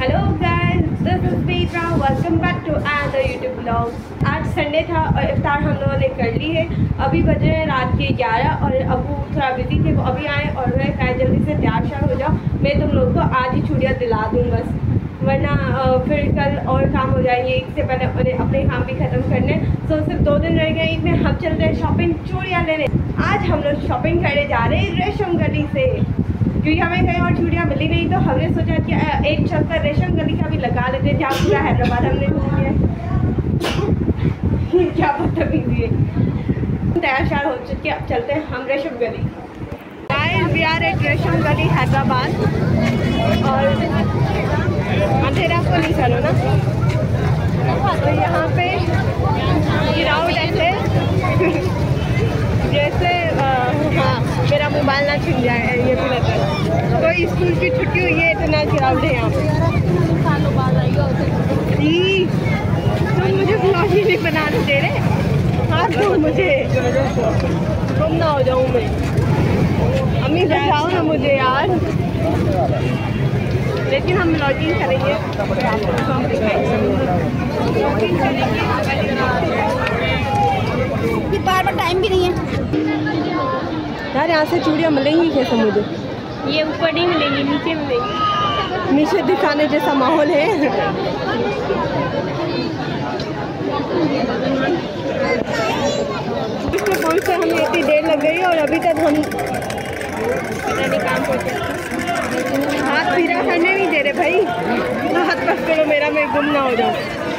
Hello guys, this is Petra. Welcome back to another YouTube blog. आज Sunday था और इफ्तार हम लोगों ने कर ली है। अभी बज रहे हैं रात के 11 और अबू थोड़ा बिजी थे, वो अभी आए और मैं कहा जल्दी से तैयार श्यार हो जाओ, मैं तुम लोग को आज ही छुट्टियाँ दिला दूँ बस, वरना फिर कल और काम हो जाएंगे। इससे पहले उन्हें अपने काम भी ख़त्म करने, तो सिर्फ 2 दिन रह गए। इसमें हम चल रहे हैं शॉपिंग, चूड़ियाँ लेने। आज हम लोग शॉपिंग करने जा रहे हैं रेशम गली से, क्योंकि हमें कहीं और चूड़ियाँ मिली नहीं, तो हमने सोचा कि एक चक्कर रेशम गली का भी लगा लेते हैं, जहाँ पूरा हैदराबाद हमने घूम लिया। क्या बदतमीजी है। तैयार शार हो चुके, अब चलते हैं हम रेशम गली। गाइस, वी आर एट रेशम गली हैदराबाद। और अंधेरा को नहीं करो ना, तो यहाँ पे गिरावट ऐसे जैसे हाँ मेरा मोबाइल ना छिन जाए, ये भी लगता है। कोई स्कूल की छुट्टी हुई है, इतना गिरावट है यहाँ पे। तुम मुझे ब्लॉग ही नहीं बनाने दे रहे। हाँ तुम मुझे गुम ना हो जाऊँ मैं। अम्मी बचाओ ना मुझे यार। लेकिन हम ब्लॉगिंग करेंगे, बार बार टाइम भी नहीं है यार। यहाँ से चूड़ियाँ मिलेंगी कैसे मुझे? ये ऊपर नहीं मिलेंगी, नीचे मिलेंगी। नीचे दिखाने जैसा माहौल है। इसमें पहुँचते हमें इतनी देर लग गई और अभी तक हम काम पहुँचे। हाथ सीधा करने नहीं दे रहे भाई, हाथ पकड़ो करो मेरा, मैं गुम ना हो जाऊँ।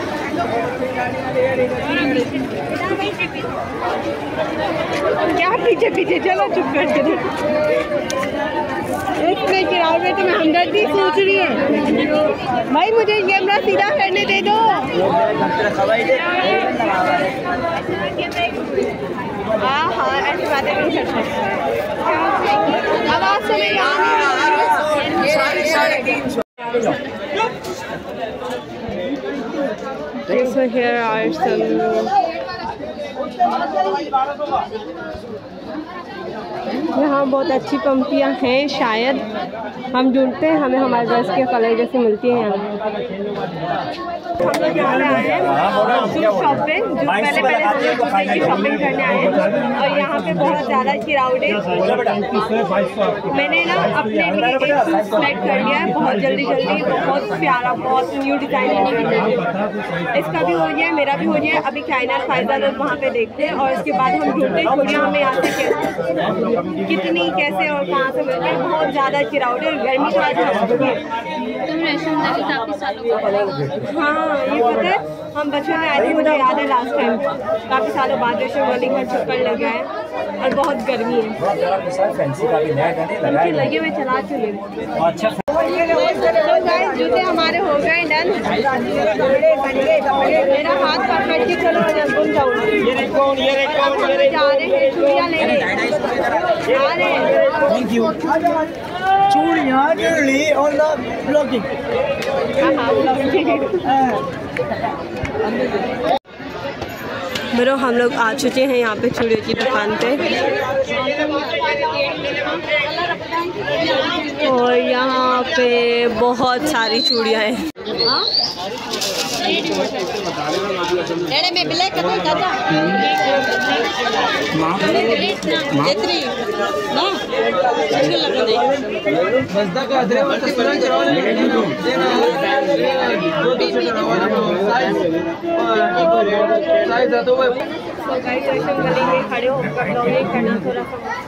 क्या पीछे पीछे, चलो चुप कर दो। इतने गिरावट में तुम्हें हमदर्दी सोच रही है भाई, मुझे कैमरा सीधा करने दे दो। हाँ हाँ, ऐसी बातें नहीं कर सकते। आवाज़ से नहीं आ रही। So here are some, यहाँ बहुत अच्छी पंक्तियाँ हैं, शायद हम ढूंढते हैं, हमें हमारे ड्रेस के कलर जैसे मिलती हैं यहाँ। हम लोग यहाँ पे आए हैं सूट शॉप पे, जो पहले हम लोग कपड़े की शॉपिंग करने आए हैं। और यहाँ पे बहुत ज़्यादा गिरावट है। मैंने ना अपने लिए एक सूट सेलेक्ट कर लिया है बहुत जल्दी, बहुत प्यारा, बहुत न्यू डिज़ाइन है। इसका भी हो गया, मेरा भी हो गया। अभी कायनात फायदा लोग वहाँ पे देखते हैं और उसके बाद हम ढूंढते हैं चूड़ियाँ हमें यहाँ से कितनी, कैसे और कहाँ से मिलती है। बहुत ज़्यादा गिरावट है और गर्मी तो आज हो चुकी है। हाँ ये पता है, हम बचपन में आए थे, मुझे याद है लास्ट टाइम काफ़ी सालों बाद रेशम गली का चक्कर लग गया है और बहुत गर्मी है। लगे हुए चला चुके। जूते हमारे हो गए डन। मेरा हाथ पकड़ के चलो, गुम जाऊँ। जा रहे हैं चूड़ियाँ लेने, जा रहे हैं चूड़ियाँ really on the blocking. बरो हम लोग आ चुके हैं यहाँ पे चूड़ियों की दुकान पे, और यहाँ पे बहुत सारी चूड़ियाँ हैं। में ब्लैक गली में खड़े होकर ब्लॉगिंग करना थोड़ा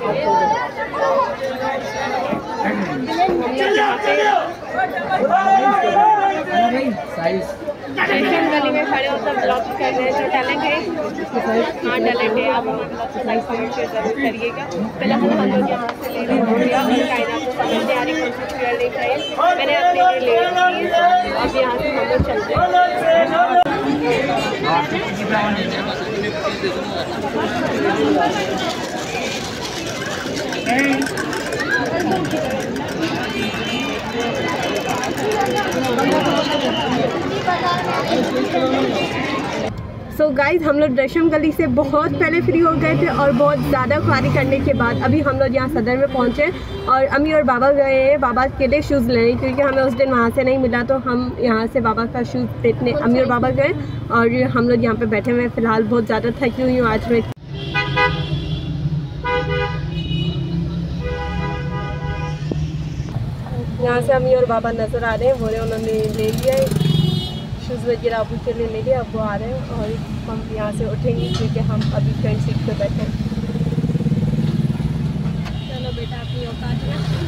रेशम गली में खड़े होकर ब्लॉग कर रहे हैं। जो टैलेंट है, हाँ टैलेंट है, आप हमारे कमेंट शेयर जरूर करिएगा। पहले हम लोग यहाँ से ले रहे हैं कायनात को समझ तैयारी कौन ले रहे हैं, मैंने अपने लिए ले रखी है। अब यहाँ से हम लोग चलते हैं। सो गाइज हम लोग रेशम गली से बहुत पहले फ्री हो गए थे और बहुत ज़्यादा ख्वारी करने के बाद अभी हम लोग यहाँ सदर में पहुँचे और अम्मी और बाबा गए हैं बाबा के लिए शूज़ लेने, क्योंकि हमें उस दिन वहाँ से नहीं मिला तो हम यहाँ से बाबा का शूज़ देखने अम्मी और बाबा गए और हम लोग यहाँ पे बैठे हुए हैं। फ़िलहाल बहुत ज़्यादा थकी हुई हूँ आज मैं। यहाँ से अम्मी और बाबा नज़र आ रहे हैं, बोले उन्होंने ले लिया है शूज़ वगैरह अबू के लिए ले लिया, अब वो आ रहे हैं और हम यहाँ से उठेंगे क्योंकि हम अभी फ्रंट सीट पे बैठे हैं। चलो बेटा अपनी औकात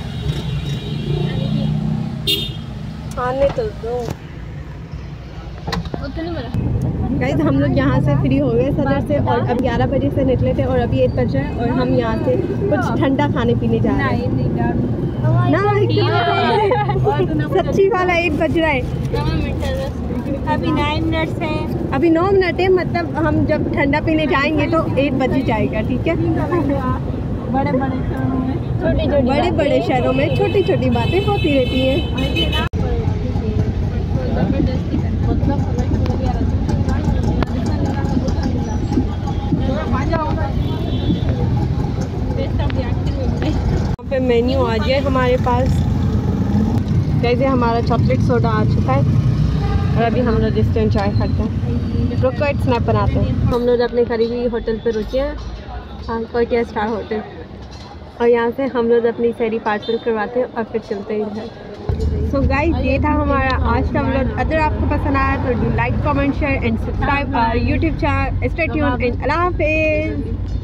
आने तो दो। गाइस हम लोग यहाँ से फ्री हो गए सदर से और अब 11 बजे से निकले थे और अभी 1 बज रहा है और हम यहाँ से कुछ ठंडा खाने पीने जा रहे हैं। सच्ची वाला 1 बज रहा है, अभी 9 मिनट्स हैं। अभी 9 मिनट है, मतलब हम जब ठंडा पीने जाएंगे तो 1 बज ही जाएगा। ठीक है, बड़े बड़े शहरों में छोटी छोटी बातें होती रहती हैं। यहाँ पे मेन्यू आ गया हमारे पास। जैसे हमारा चॉकलेट सोडा आ चुका है और अभी हम लोग इसको एंजॉय करते हैं, रोकेट स्नैप बनाते हैं। हम लोग अपने करीबी होटल पे रुके हैं, कोटिया स्टार होटल, और यहाँ से हम लोग अपनी सारी पार्सल करवाते हैं और फिर चलते हैं घर। सो गाइस ये था हमारा आज का व्लॉग। अगर आपको पसंद आया तो do like, comment, share and subscribe our YouTube channel. Stay tuned and अल्लाह हाफिज़।